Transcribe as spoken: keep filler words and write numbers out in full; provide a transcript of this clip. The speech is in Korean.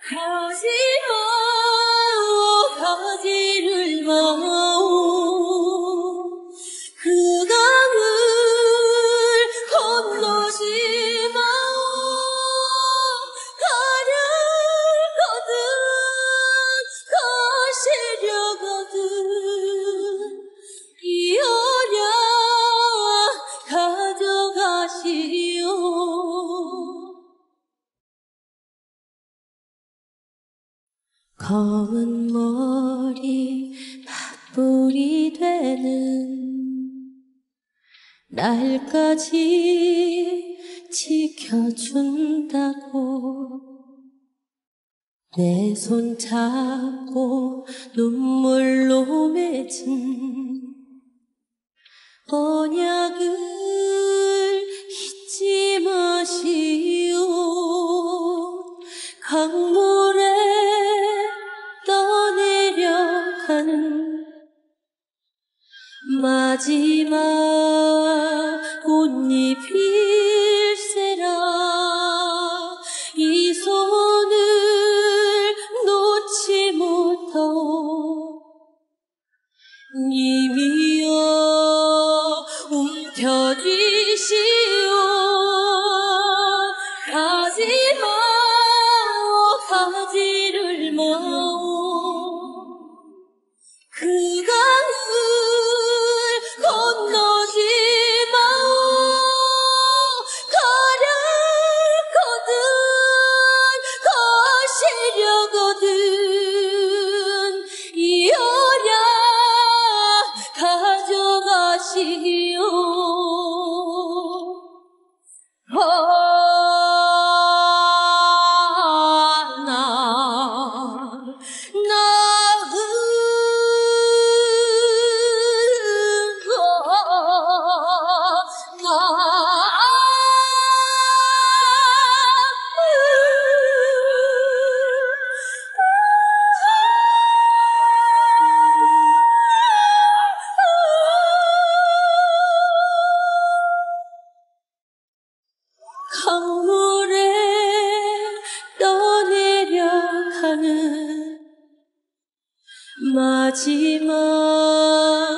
가지마 가지를 마오 그 강을 건너지 마오 가려거든 가시려거든 이어랴 가져가시오 검은 머리 팥불이 되는 날까지 지켜준다고 내 손 잡고 눈물로 맺은 언약을 잊지 마시오 강물에 떠내려가는 마지막 꽃잎일세라 이 손을 놓지 못하오 님이여 움켜쥐시오 가지마 가지를 마오 그 강을 건너지 마오 가려거든 가시려거든 이어랴 가져가시오 강물에 떠내려가는 마지막